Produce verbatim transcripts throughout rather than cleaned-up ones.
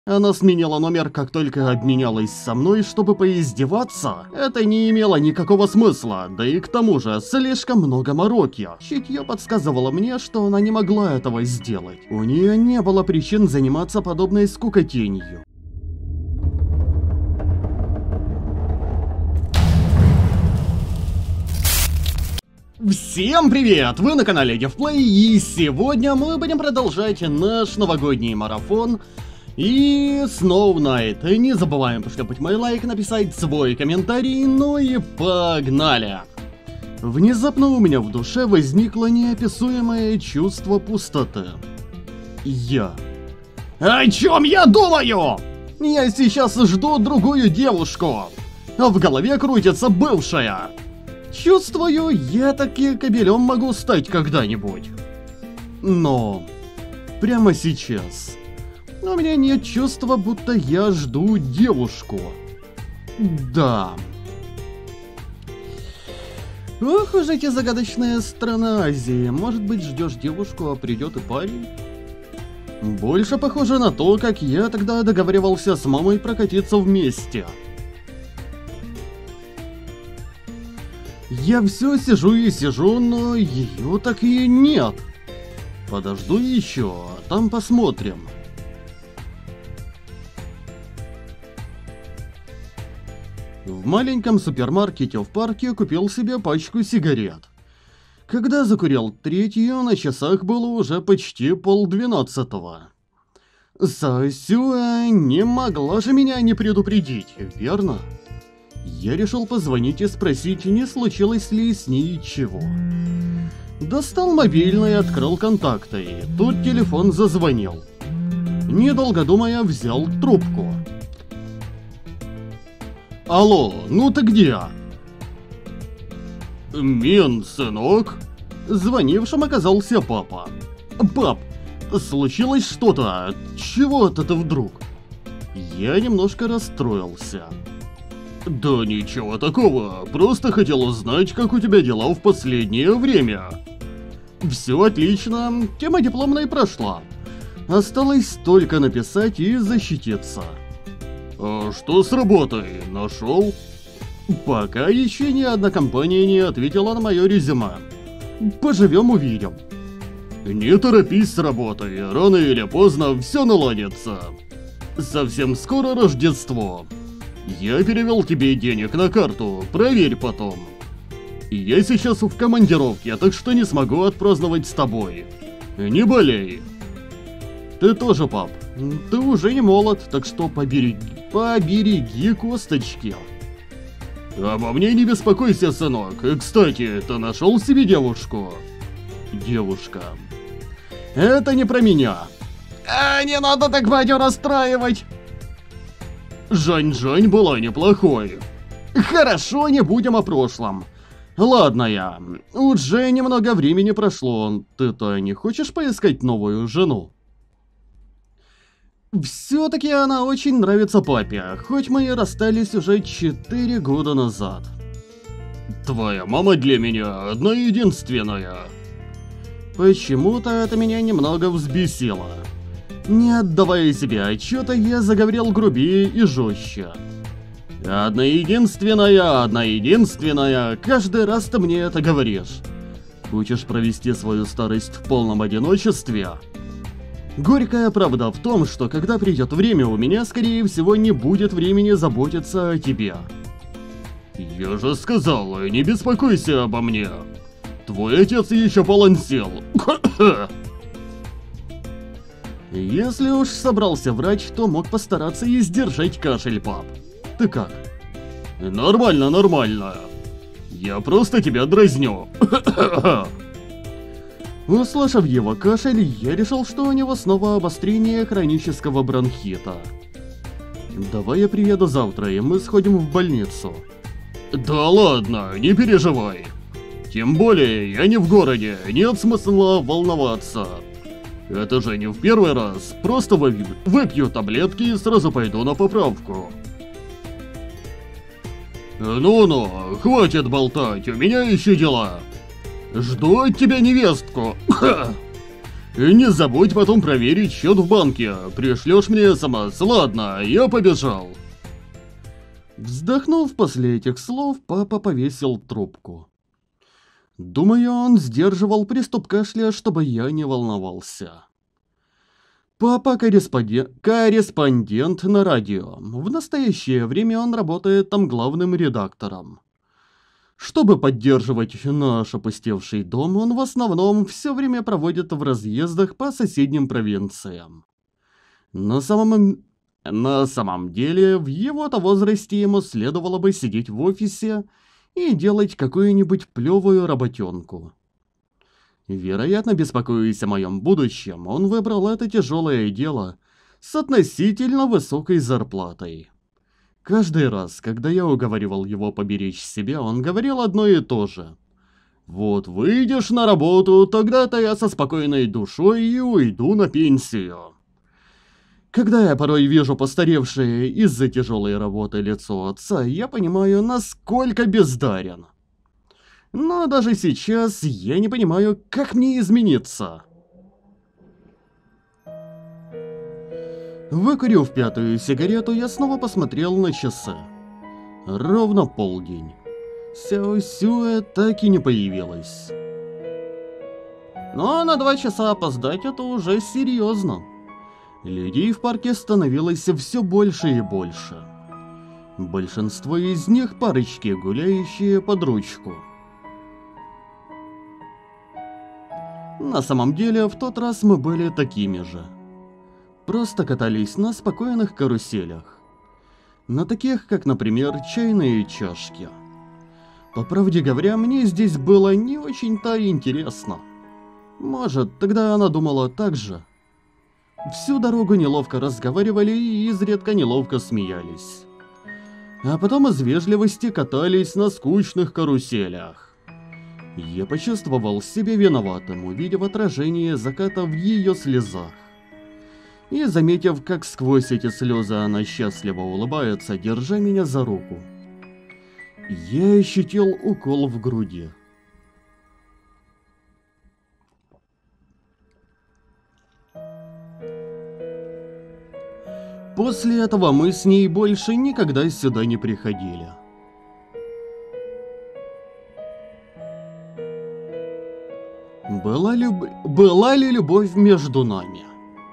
Она сменила номер, как только обменялась со мной, чтобы поиздеваться. Это не имело никакого смысла, да и к тому же слишком много мороки. Чутье подсказывало мне, что она не могла этого сделать. У нее не было причин заниматься подобной скукотенью. Всем привет! Вы на канале Devplay, и сегодня мы будем продолжать наш новогодний марафон и Snow Knight. Не забываем прошлепать мой лайк, написать свой комментарий, ну и погнали! Внезапно у меня в душе возникло неописуемое чувство пустоты. Я... О чем я думаю? Я сейчас жду другую девушку, а в голове крутится бывшая. Чувствую, я таки кобелем могу стать когда-нибудь. Но прямо сейчас у меня нет чувства, будто я жду девушку. Да. Ох уж эти загадочные страны Азии. Может быть, ждешь девушку, а придет и парень? Больше похоже на то, как я тогда договаривался с мамой прокатиться вместе. Я все сижу и сижу, но ее так и нет. Подожду еще, а там посмотрим. В маленьком супермаркете в парке купил себе пачку сигарет. Когда закурил третью, на часах было уже почти полдвенадцатого. Сосюа не могла же меня не предупредить, верно? Я решил позвонить и спросить, не случилось ли с ней чего. Достал мобильный и открыл контакты, и тут телефон зазвонил. Недолго думая, взял трубку. Алло, ну ты где? Мин, сынок? Звонившим оказался папа. Пап, случилось что-то? Чего это ты вдруг? Я немножко расстроился. Да ничего такого, просто хотел узнать, как у тебя дела в последнее время. Все отлично, тема дипломной прошла. Осталось только написать и защититься. А что с работой, нашел? Пока еще ни одна компания не ответила на мое резюме. Поживем увидим. Не торопись с работой, рано или поздно все наладится. Совсем скоро Рождество. Я перевел тебе денег на карту, проверь потом. Я сейчас в командировке, так что не смогу отпраздновать с тобой. Не болей. Ты тоже, пап. Ты уже не молод, так что побереги, побереги косточки. Обо мне не беспокойся, сынок. И, кстати, ты нашел себе девушку? Девушка. Это не про меня. А, не надо так батю расстраивать. Жань-Жань была неплохой. Хорошо, не будем о прошлом. Ладно я, уже немного времени прошло. Ты-то не хочешь поискать новую жену? Все-таки она очень нравится папе, хоть мы и расстались уже четыре года назад. Твоя мама для меня одна единственная. Почему-то это меня немного взбесило. Не отдавая себе отчета, я заговорил грубее и жестче. Одна единственная, одна единственная, каждый раз ты мне это говоришь. Хочешь провести свою старость в полном одиночестве? Горькая правда в том, что когда придет время, у меня, скорее всего, не будет времени заботиться о тебе. Я же сказал, не беспокойся обо мне. Твой отец еще полон сил. Если уж собрался врать, то мог постараться и сдержать кашель, пап. Ты как? Нормально, нормально. Я просто тебя дразню. Услышав его кашель, я решил, что у него снова обострение хронического бронхита. Давай я приеду завтра, и мы сходим в больницу. Да ладно, не переживай. Тем более, я не в городе, нет смысла волноваться. Это же не в первый раз, просто выпью, выпью таблетки и сразу пойду на поправку. Ну-ну, хватит болтать, у меня еще дела. Жду от тебя невестку. И не забудь потом проверить счет в банке. Пришлешь мне смс. Ладно, я побежал. Вздохнув после этих слов, папа повесил трубку. Думаю, он сдерживал приступ кашля, чтобы я не волновался. Папа корреспондент, корреспондент на радио. В настоящее время он работает там главным редактором. Чтобы поддерживать наш опустевший дом, он в основном все время проводит в разъездах по соседним провинциям. На самом, на самом деле, в его-то возрасте ему следовало бы сидеть в офисе и делать какую-нибудь плевую работенку. Вероятно, беспокоясь о моем будущем, он выбрал это тяжелое дело с относительно высокой зарплатой. Каждый раз, когда я уговаривал его поберечь себя, он говорил одно и то же. «Вот выйдешь на работу, тогда-то я со спокойной душой и уйду на пенсию». Когда я порой вижу постаревшее из-за тяжелой работы лицо отца, я понимаю, насколько бездарен. Но даже сейчас я не понимаю, как мне измениться. Выкурив пятую сигарету, я снова посмотрел на часы. Ровно полдень. Сяо Сюэ так и не появилась. Но на два часа опоздать это уже серьезно. Людей в парке становилось все больше и больше. Большинство из них парочки, гуляющие под ручку. На самом деле, в тот раз мы были такими же. Просто катались на спокойных каруселях. На таких, как, например, чайные чашки. По правде говоря, мне здесь было не очень-то интересно. Может, тогда она думала так же. Всю дорогу неловко разговаривали и изредка неловко смеялись. А потом из вежливости катались на скучных каруселях. Я почувствовал себя виноватым, увидев отражение заката в ее слезах. И заметив, как сквозь эти слезы она счастливо улыбается, держа меня за руку. Я ощутил укол в груди. После этого мы с ней больше никогда сюда не приходили. Была, люб... Была ли любовь между нами?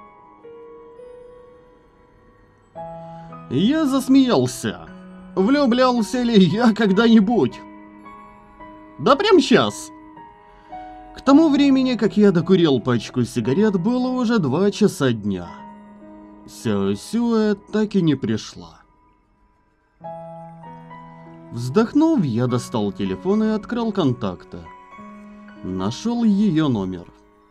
Я засмеялся. Влюблялся ли я когда-нибудь? Да прям сейчас. К тому времени, как я докурил пачку сигарет, было уже два часа дня. Сяо Сюэ так и не пришла. Вздохнув, я достал телефон и открыл контакты. Нашел ее номер.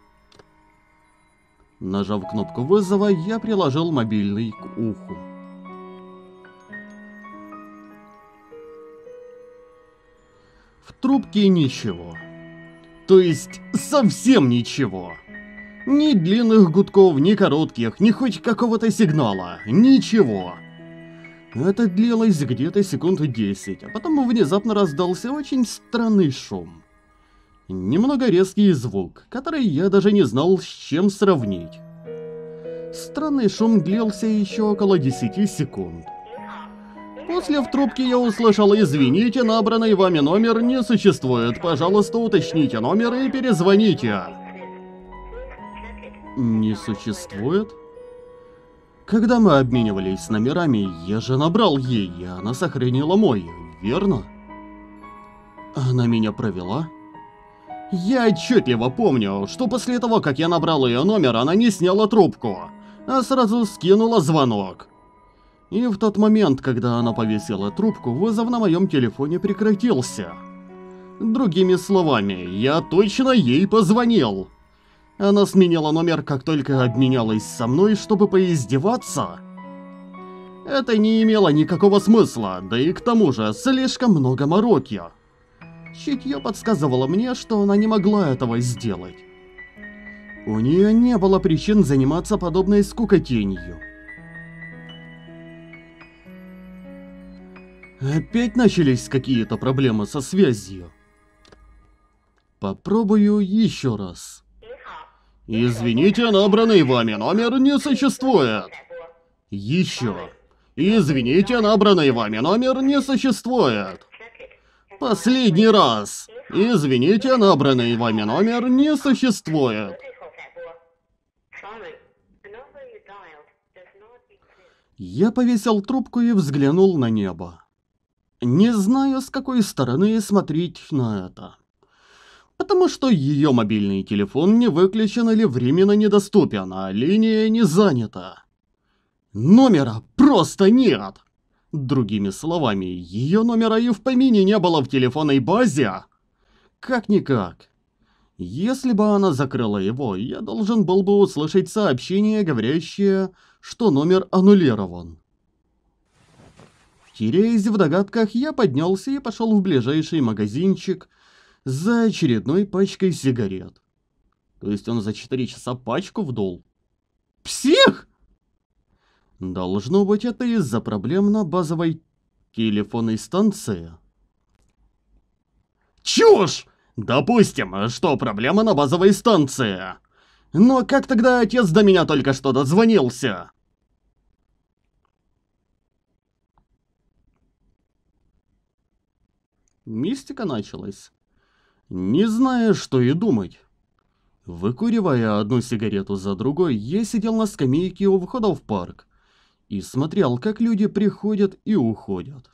Нажав кнопку вызова, я приложил мобильный к уху. В трубке ничего. То есть совсем ничего. Ни длинных гудков, ни коротких, ни хоть какого-то сигнала. Ничего. Это длилось где-то секунд десять, а потом внезапно раздался очень странный шум. Немного резкий звук, который я даже не знал, с чем сравнить. Странный шум длился еще около десяти секунд. После в трубке я услышал: «Извините, набранный вами номер не существует. Пожалуйста, уточните номер и перезвоните». Не существует? Когда мы обменивались номерами, я же набрал ей, и она сохранила мой, верно? Она меня провела? Я отчетливо помню, что после того, как я набрал ее номер, она не сняла трубку, а сразу скинула звонок. И в тот момент, когда она повесила трубку, вызов на моем телефоне прекратился. Другими словами, я точно ей позвонил. Она сменила номер, как только обменялась со мной, чтобы поиздеваться. Это не имело никакого смысла, да и к тому же слишком много мороки. Чутье подсказывало мне, что она не могла этого сделать. У нее не было причин заниматься подобной скукотенью. Опять начались какие-то проблемы со связью. Попробую еще раз. Извините, набранный вами номер не существует. Еще. Извините, набранный вами номер не существует. Последний раз. Извините, набранный вами номер не существует. Я повесил трубку и взглянул на небо. Не знаю, с какой стороны смотреть на это. Потому что ее мобильный телефон не выключен или временно недоступен, а линия не занята. Номера просто нет. Другими словами, ее номера и в помине не было в телефонной базе. Как-никак. Если бы она закрыла его, я должен был бы услышать сообщение, говорящее, что номер аннулирован. Теряясь в догадках, я поднялся и пошел в ближайший магазинчик за очередной пачкой сигарет. То есть он за четыре часа пачку вдул? Псих! Должно быть, это из-за проблем на базовой телефонной станции. Чушь! Допустим, что проблема на базовой станции. Но как тогда отец до меня только что дозвонился? Мистика началась. Не зная, что и думать. Выкуривая одну сигарету за другой, я сидел на скамейке у входа в парк и смотрел, как люди приходят и уходят.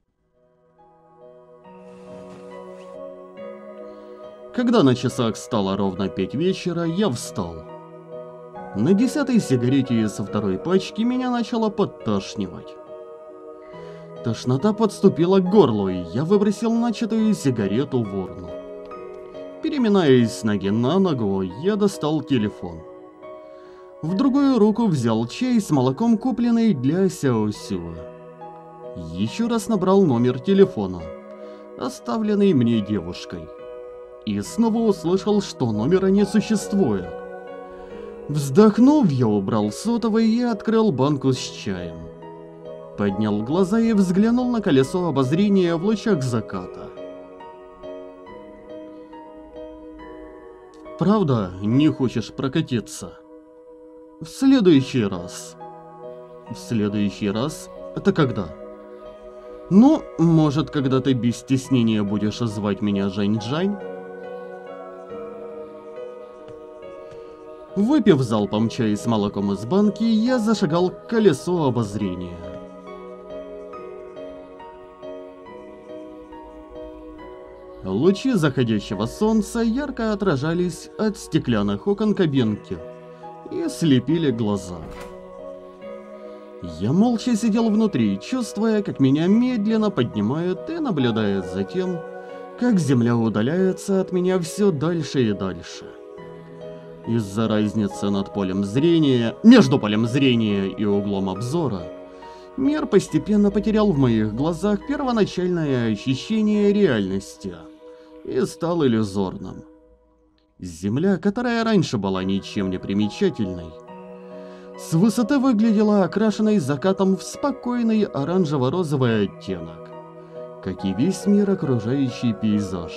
Когда на часах стало ровно пять вечера, я встал. На десятой сигарете со второй пачки меня начало подташнивать. Тошнота подступила к горлу, и я выбросил начатую сигарету в урну. Переминаясь с ноги на ногу, я достал телефон. В другую руку взял чай с молоком, купленный для Сяо Сюэ. Еще раз набрал номер телефона, оставленный мне девушкой. И снова услышал, что номера не существует. Вздохнув, я убрал сотовый и открыл банку с чаем. Поднял глаза и взглянул на колесо обозрения в лучах заката. Правда, не хочешь прокатиться? В следующий раз. В следующий раз? Это когда? Ну, может, когда ты без стеснения будешь звать меня Жань-Джань? Выпив залпом чай с молоком из банки, я зашагал к колесу обозрения. Лучи заходящего солнца ярко отражались от стеклянных окон кабинки и слепили глаза. Я молча сидел внутри, чувствуя, как меня медленно поднимают, и наблюдая за тем, как земля удаляется от меня все дальше и дальше. Из-за разницы над полем зрения, между полем зрения и углом обзора, мир постепенно потерял в моих глазах первоначальное ощущение реальности и стал иллюзорным. Земля, которая раньше была ничем не примечательной, с высоты выглядела окрашенной закатом в спокойный оранжево-розовый оттенок, как и весь мир, окружающий пейзаж.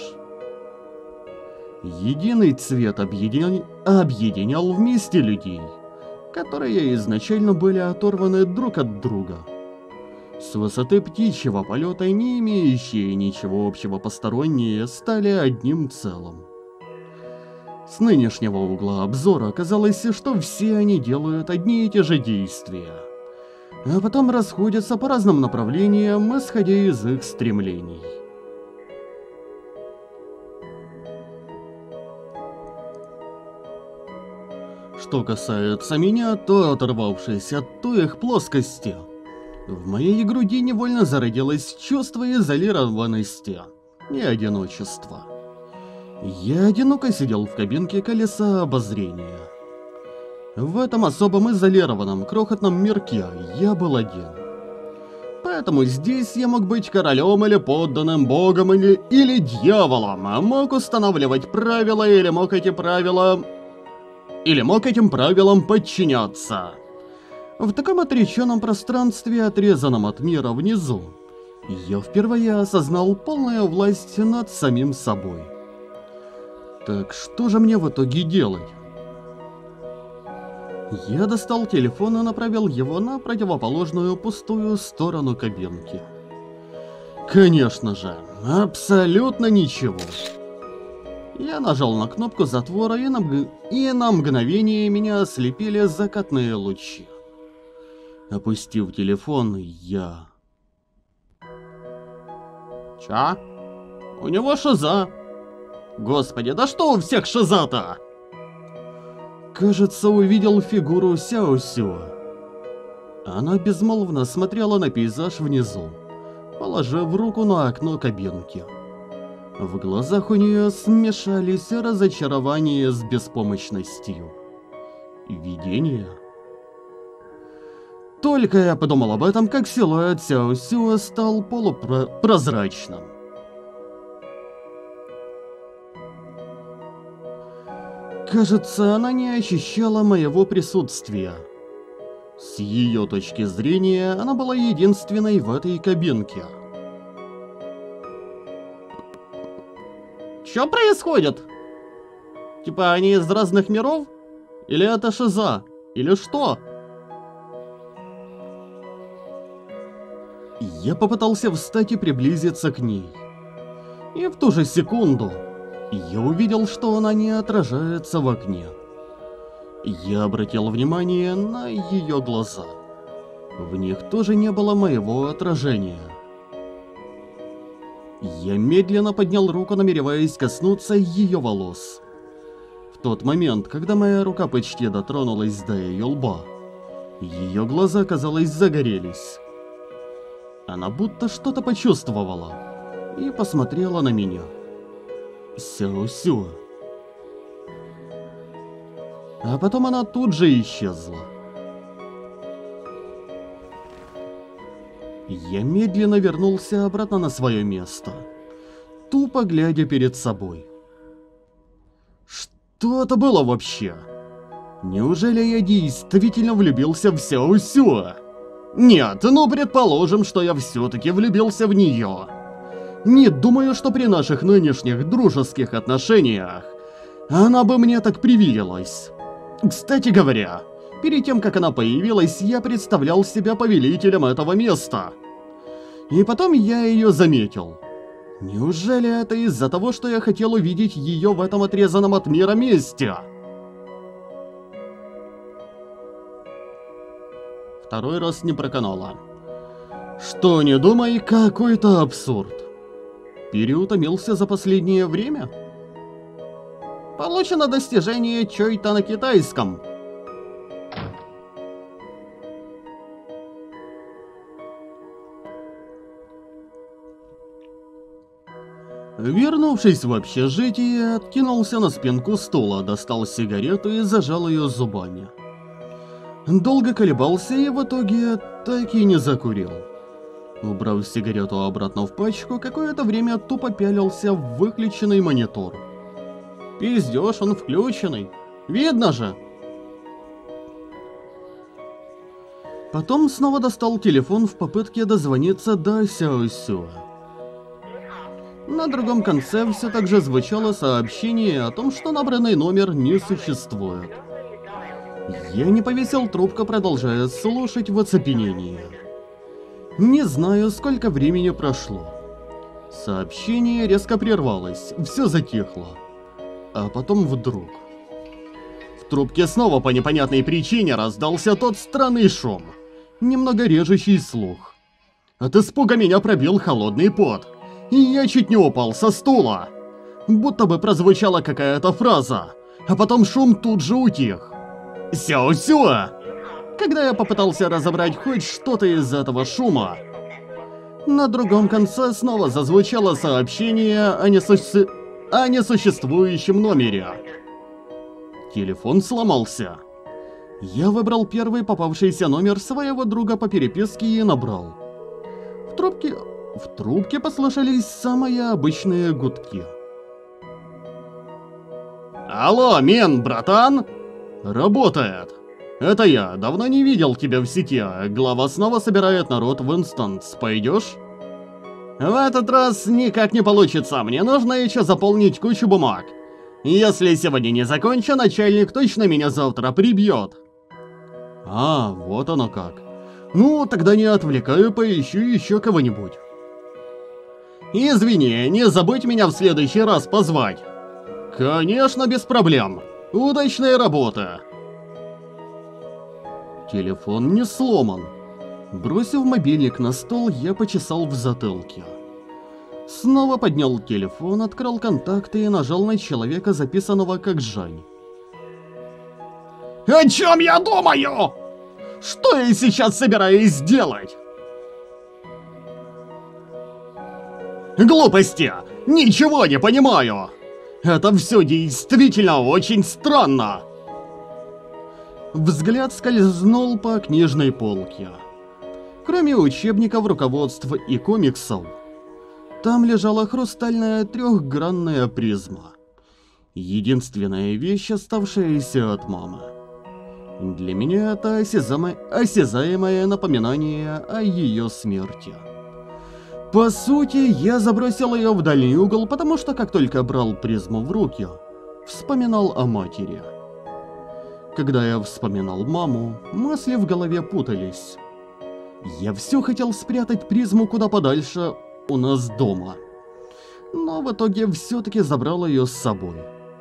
Единый цвет объединя... объединял вместе людей, которые изначально были оторваны друг от друга. С высоты птичьего полета, не имеющие ничего общего посторонние, стали одним целым. С нынешнего угла обзора казалось, что все они делают одни и те же действия, а потом расходятся по разным направлениям, исходя из их стремлений. Что касается меня, то, оторвавшись от той их плоскости, в моей груди невольно зародилось чувство изолированности и одиночества. Я одиноко сидел в кабинке колеса обозрения. В этом особом изолированном крохотном мирке я был один. Поэтому здесь я мог быть королем или подданным богом или, или дьяволом, а мог устанавливать правила или мог эти правила... Или мог этим правилам подчиняться. В таком отреченном пространстве, отрезанном от мира внизу, я впервые осознал полную власть над самим собой. Так что же мне в итоге делать? Я достал телефон и направил его на противоположную пустую сторону кабинки. Конечно же, абсолютно ничего. Я нажал на кнопку затвора, и на, мг... и на мгновение меня ослепили закатные лучи. Опустив телефон, я... Ча? У него шиза. Господи, да что у всех шиза-то? Кажется, увидел фигуру Сяо Сюэ. Она безмолвно смотрела на пейзаж внизу, положив руку на окно кабинки. В глазах у нее смешались разочарование с беспомощностью. Видение? Только я подумал об этом, как силуэт Сяо Сюэ стал полупрозрачным. Кажется, она не ощущала моего присутствия. С ее точки зрения, она была единственной в этой кабинке. Что происходит? Типа они из разных миров? Или это шиза? Или что? Я попытался встать и приблизиться к ней. И в ту же секунду я увидел, что она не отражается в окне. Я обратил внимание на ее глаза. В них тоже не было моего отражения. Я медленно поднял руку, намереваясь коснуться ее волос. В тот момент, когда моя рука почти дотронулась до ее лба, ее глаза, казалось, загорелись. Она будто что-то почувствовала и посмотрела на меня. Сяо Сюэ. А потом она тут же исчезла. Я медленно вернулся обратно на свое место, тупо глядя перед собой. Что это было вообще? Неужели я действительно влюбился в Сяо Сюэ? Нет, ну предположим, что я все-таки влюбился в нее. Не думаю, что при наших нынешних дружеских отношениях она бы мне так привиделась. Кстати говоря, перед тем, как она появилась, я представлял себя повелителем этого места. И потом я ее заметил. Неужели это из-за того, что я хотел увидеть ее в этом отрезанном от мира месте? Второй раз не проканало. Что не думай, какой-то абсурд. Переутомился за последнее время? Получено достижение чой-то на китайском. Вернувшись в общежитие, откинулся на спинку стула, достал сигарету и зажал ее зубами. Долго колебался и в итоге так и не закурил. Убрав сигарету обратно в пачку, какое-то время тупо пялился в выключенный монитор. Пиздёж, он включенный. Видно же. Потом снова достал телефон в попытке дозвониться до Сяо Сюэ. На другом конце все так же звучало сообщение о том, что набранный номер не существует. Я не повесил трубку, продолжая слушать в оцепенении. Не знаю, сколько времени прошло. Сообщение резко прервалось, все затихло. А потом вдруг... В трубке снова по непонятной причине раздался тот странный шум, немного режущий слух. От испуга меня пробил холодный пот, и я чуть не упал со стула. Будто бы прозвучала какая-то фраза, а потом шум тут же утих. Сяо Сюэ! Когда я попытался разобрать хоть что-то из этого шума, на другом конце снова зазвучало сообщение о, несуще... о несуществующем номере. Телефон сломался. Я выбрал первый попавшийся номер своего друга по переписке и набрал. В трубке... В трубке послышались самые обычные гудки. Алло, мен, братан? Работает. Это я, давно не видел тебя в сети. Глава снова собирает народ в инстанс. Пойдешь? В этот раз никак не получится. Мне нужно еще заполнить кучу бумаг. Если сегодня не закончу, начальник точно меня завтра прибьет. А, вот оно как. Ну, тогда не отвлекаю, поищу еще кого-нибудь. Извини, не забудь меня в следующий раз позвать. Конечно, без проблем. Удачная работа. Телефон не сломан. Бросив мобильник на стол, я почесал в затылке. Снова поднял телефон, открыл контакты и нажал на человека, записанного как Жань. О чем я думаю? Что я сейчас собираюсь сделать? Глупости! Ничего не понимаю! Это все действительно очень странно! Взгляд скользнул по книжной полке. Кроме учебников, руководств и комиксов, там лежала хрустальная трехгранная призма. Единственная вещь, оставшаяся от мамы. Для меня это осязаемо... осязаемое напоминание о ее смерти. По сути, я забросил ее в дальний угол, потому что как только брал призму в руки, вспоминал о матери. Когда я вспоминал маму, мысли в голове путались. Я все хотел спрятать призму куда подальше у нас дома, но в итоге все-таки забрал ее с собой.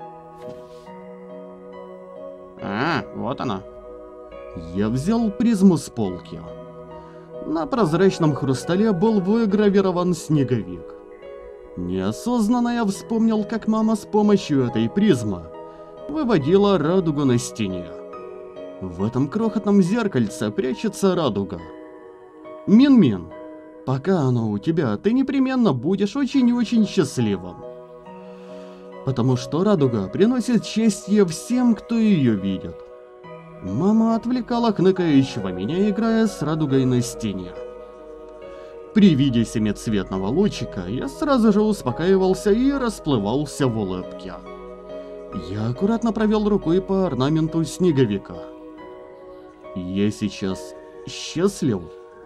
А, вот она. Я взял призму с полки. На прозрачном хрустале был выгравирован снеговик. Неосознанно я вспомнил, как мама с помощью этой призмы выводила радугу на стене. В этом крохотном зеркальце прячется радуга. Мин-Мин, пока оно у тебя, ты непременно будешь очень и очень счастливым. Потому что радуга приносит счастье всем, кто ее видит. Мама отвлекала хныкающего меня, играя с радугой на стене. При виде семицветного лучика я сразу же успокаивался и расплывался в улыбке. Я аккуратно провел рукой по орнаменту снеговика. Я сейчас счастлив.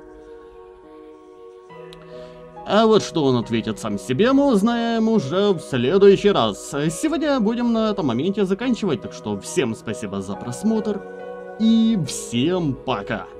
А вот что он ответит сам себе, мы узнаем уже в следующий раз. Сегодня будем на этом моменте заканчивать, так что всем спасибо за просмотр и всем пока.